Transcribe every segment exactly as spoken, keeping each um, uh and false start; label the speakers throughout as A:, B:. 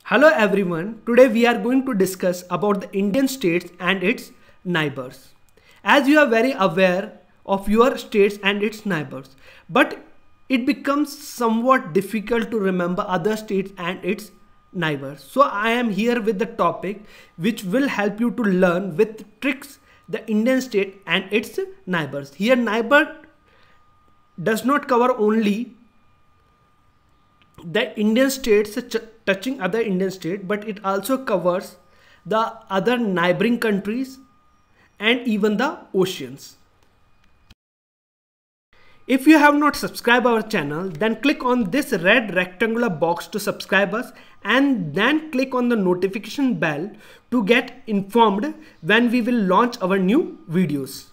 A: Hello everyone, today we are going to discuss about the Indian states and its neighbors. As you are very aware of your states and its neighbors, but it becomes somewhat difficult to remember other states and its neighbors. So I am here with the topic which will help you to learn with tricks the Indian state and its neighbors. Here neighbor does not cover only the Indian states touching other Indian state, but it also covers the other neighboring countries and even the oceans. If you have not subscribed our channel, then click on this red rectangular box to subscribe us and then click on the notification bell to get informed when we will launch our new videos.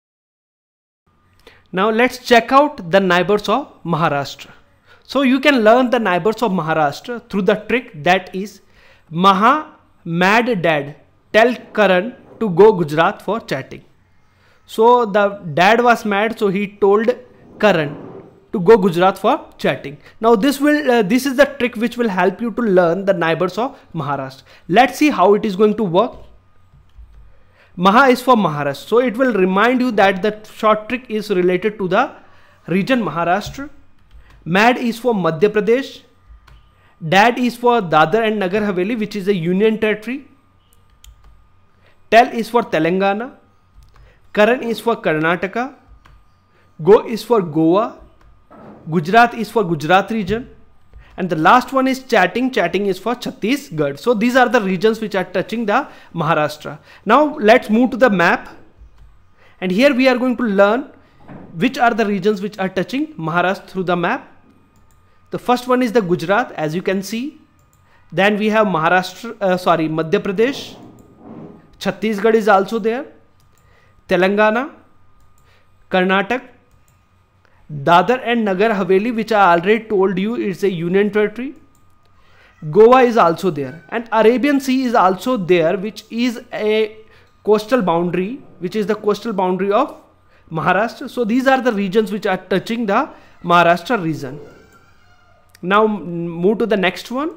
A: Now let's check out the neighbors of Maharashtra. So you can learn the neighbors of Maharashtra through the trick that is Maha mad dad tell Karan to go Gujarat for chatting. So the dad was mad, so he told Karan to go Gujarat for chatting. Now this will uh, this is the trick which will help you to learn the neighbors of Maharashtra. Let's see how it is going to work. Maha is for Maharashtra, so it will remind you that the short trick is related to the region Maharashtra. Mad is for Madhya Pradesh. Dad is for Dadar and Nagar Haveli, which is a union territory. Tell is for Telangana. Karan is for Karnataka. Go is for Goa. Gujarat is for Gujarat region. And the last one is chatting. Chatting is for Chhattisgarh. So these are the regions which are touching the Maharashtra. Now let's move to the map. And here we are going to learn which are the regions which are touching Maharashtra through the map. The first one is the Gujarat, as you can see. Then we have Maharashtra, uh, sorry, Madhya Pradesh. Chhattisgarh is also there. Telangana, Karnataka, Dadar and Nagar Haveli, which I already told you is a union territory. Goa is also there. And Arabian Sea is also there, which is a coastal boundary, which is the coastal boundary of Maharashtra. So these are the regions which are touching the Maharashtra region. Now move to the next one.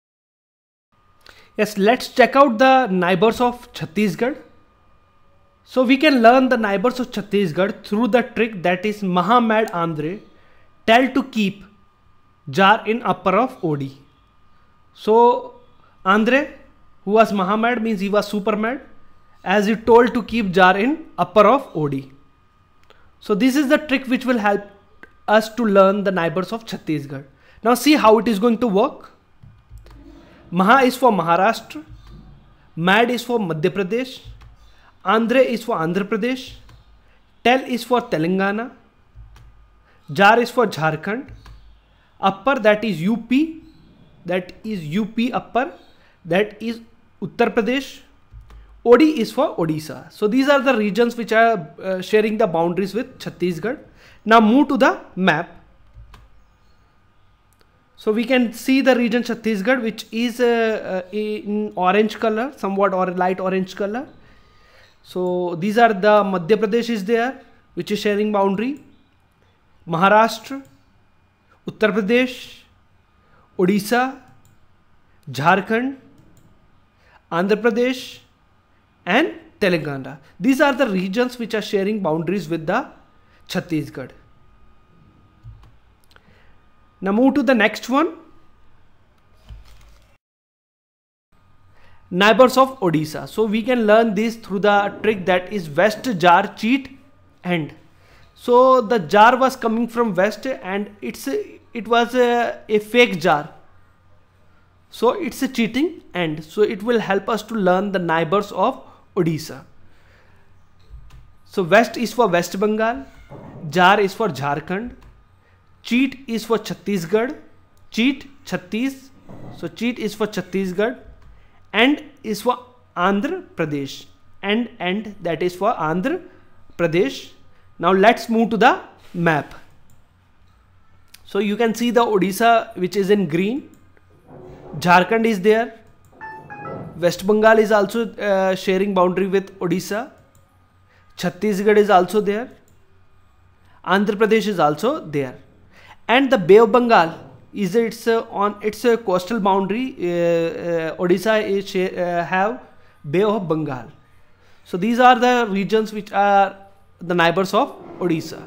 A: Yes, let's check out the neighbors of Chhattisgarh. So we can learn the neighbors of Chhattisgarh through the trick that is Mahamad Andre tell to keep jar in upper of Odi. So Andre, who was Mahamad, means he was super mad, as he told to keep jar in upper of Odi. So this is the trick which will help us to learn the neighbors of Chhattisgarh. Now see how it is going to work. Maha is for Maharashtra. Mad is for Madhya Pradesh. Andre is for Andhra Pradesh. Tel is for Telangana. Jar is for Jharkhand. Upper, that is U P. That is U P upper. That is Uttar Pradesh. Odi is for Odisha. So these are the regions which are uh, sharing the boundaries with Chhattisgarh. Now move to the map. So we can see the region Chhattisgarh, which is uh, uh, in orange color, somewhat or light orange color. So these are the Madhya Pradesh is there, which is sharing boundary. Maharashtra, Uttar Pradesh, Odisha, Jharkhand, Andhra Pradesh, and Telangana. These are the regions which are sharing boundaries with the Chhattisgarh. Now move to the next one. Neighbors of Odisha. So we can learn this through the trick that is west jar cheat end. So the jar was coming from west and it's a, it was a, a fake jar. So it's a cheating end. So it will help us to learn the neighbors of Odisha. So west is for West Bengal. Jar is for Jharkhand. Cheat is for Chhattisgarh. Cheat, Chhattis. So cheat is for Chhattisgarh. And is for Andhra Pradesh. And and that is for Andhra Pradesh. Now let's move to the map. So you can see the Odisha which is in green. Jharkhand is there. West Bengal is also uh, sharing boundary with Odisha. Chhattisgarh is also there. Andhra Pradesh is also there. And the Bay of Bengal is it's uh, on its uh, coastal boundary. uh, uh, Odisha is uh, have Bay of Bengal. So these are the regions which are the neighbors of Odisha.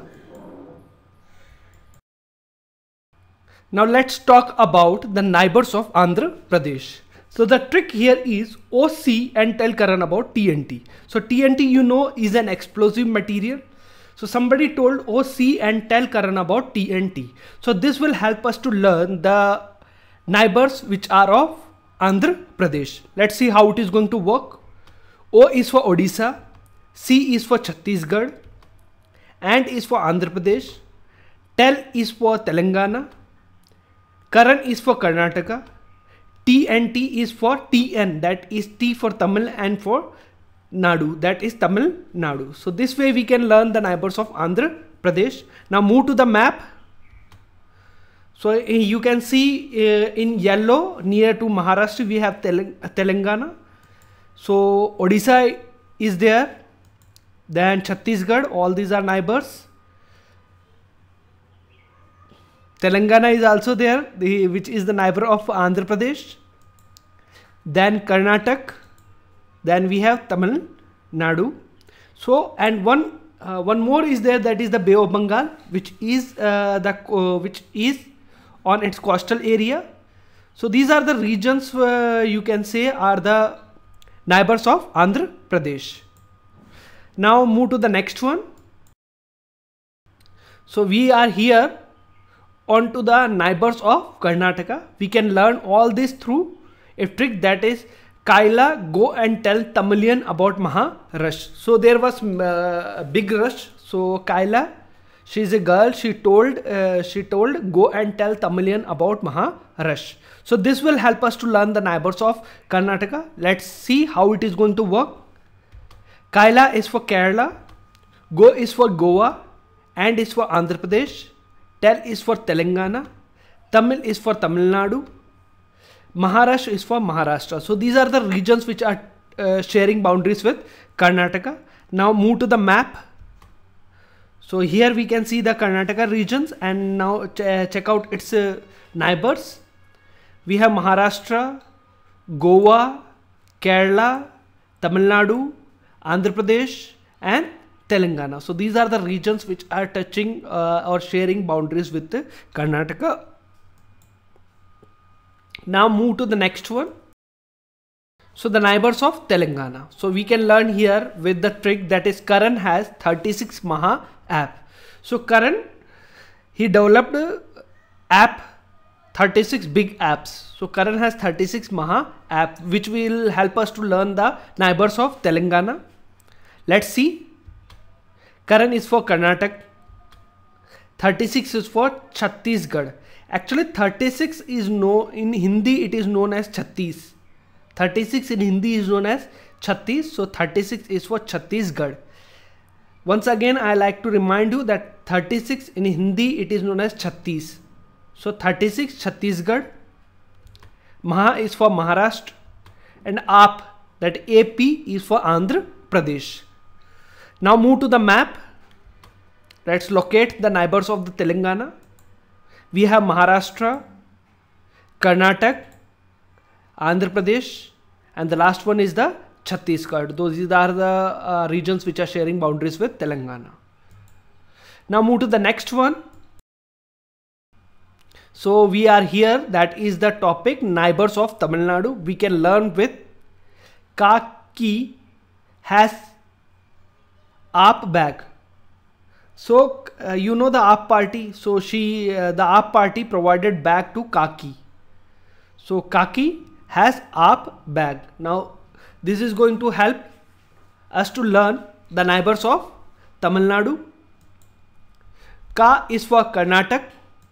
A: Now let's talk about the neighbors of Andhra Pradesh. So the trick here is O C and tell Karan about T N T. So T N T, you know, is an explosive material. So somebody told O C and tell Karan about T N T. So this will help us to learn the neighbors which are of Andhra Pradesh. Let's see how it is going to work. O is for Odisha, C is for Chhattisgarh, and is for Andhra Pradesh, tell is for Telangana, Karan is for Karnataka, T and T is for T N, that is T for Tamil, and for Nadu, that is Tamil Nadu. So this way we can learn the neighbors of Andhra Pradesh. Now move to the map. So you can see uh, in yellow near to Maharashtra we have Teleng Telangana. So Odisha is there, then Chhattisgarh, all these are neighbors. Telangana is also there, the, which is the neighbor of Andhra Pradesh. Then Karnataka. Then we have Tamil Nadu. So and one uh, one more is there, that is the Bay of Bengal, which is uh, the uh, which is on its coastal area. So these are the regions uh, you can say are the neighbors of Andhra Pradesh. Now move to the next one. So we are here on to the neighbors of Karnataka. We can learn all this through a trick, that is Kaila, go and tell Tamilian about Maharush. So there was uh, a big rush. So Kaila, she is a girl, she told uh, she told go and tell Tamilian about Maharush. So this will help us to learn the neighbors of Karnataka. Let's see how it is going to work. Kaila is for Kerala, go is for Goa, and is for Andhra Pradesh, tell is for Telangana, Tamil is for Tamil Nadu, Maharashtra is for Maharashtra. So these are the regions which are uh, sharing boundaries with Karnataka. Now move to the map. So here we can see the Karnataka regions, and now ch check out its uh, neighbors. We have Maharashtra, Goa, Kerala, Tamil Nadu, Andhra Pradesh, and Telangana. So these are the regions which are touching uh, or sharing boundaries with uh, Karnataka. Now move to the next one. So the neighbors of Telangana. So we can learn here with the trick, that is Karan has thirty-six Maha app. So Karan, he developed uh, app thirty-six big apps. So Karan has thirty-six Maha app, which will help us to learn the neighbors of Telangana. Let's see. Karan is for Karnataka. thirty-six is for Chhattisgarh. Actually thirty-six is no in Hindi, it is known as Chhattis. thirty-six in Hindi is known as Chhattis. So thirty-six is for Chhattisgarh. Once again I like to remind you that thirty-six in Hindi it is known as Chhattis. So thirty-six Chhattisgarh, Maha is for Maharashtra, and A P, that A P is for Andhra Pradesh. Now move to the map. Let's locate the neighbors of the Telangana. We have Maharashtra, Karnataka, Andhra Pradesh, and the last one is the Chhattisgarh. Those are the uh, regions which are sharing boundaries with Telangana. Now move to the next one. So we are here, that is the topic neighbors of Tamil Nadu. We can learn with Kaki has A P bag. So uh, you know the A P party. So she uh, the A P party provided bag to Kaki. So Kaki has A P bag. Now this is going to help us to learn the neighbors of Tamil Nadu. Ka is for Karnataka.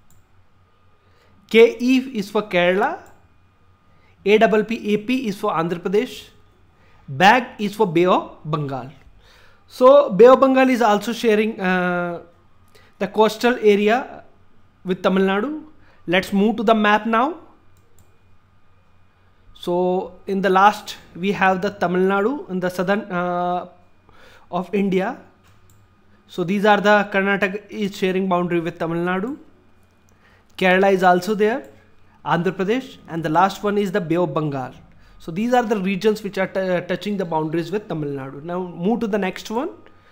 A: K E is for Kerala. A P P A P is for Andhra Pradesh. Bag is for Bay of Bengal. So Bay of Bengal is also sharing uh, the coastal area with Tamil Nadu. Let's move to the map now. So in the last we have the Tamil Nadu in the southern uh, of India. So these are the Karnataka is sharing boundary with Tamil Nadu. Kerala is also there, Andhra Pradesh, and the last one is the Bay of Bengal. So these are the regions which are touching the boundaries with Tamil Nadu. Now move to the next one.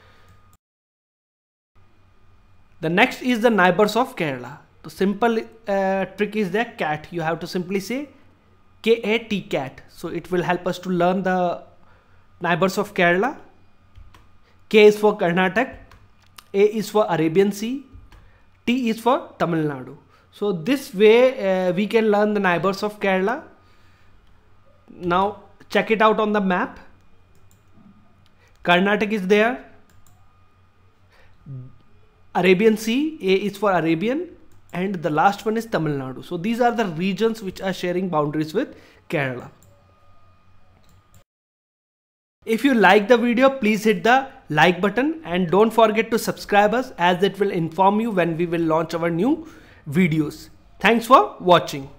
A: The next is the neighbors of Kerala. The simple uh, trick is the cat. You have to simply say K A T, cat. So it will help us to learn the neighbors of Kerala. K is for Karnataka, A is for Arabian Sea, T is for Tamil Nadu. So this way uh, we can learn the neighbors of Kerala. Now check it out on the map. Karnataka is there. Arabian Sea, A is for Arabian, and the last one is Tamil Nadu. So these are the regions which are sharing boundaries with Kerala. If you like the video, please hit the like button and don't forget to subscribe us, as it will inform you when we will launch our new videos. Thanks for watching.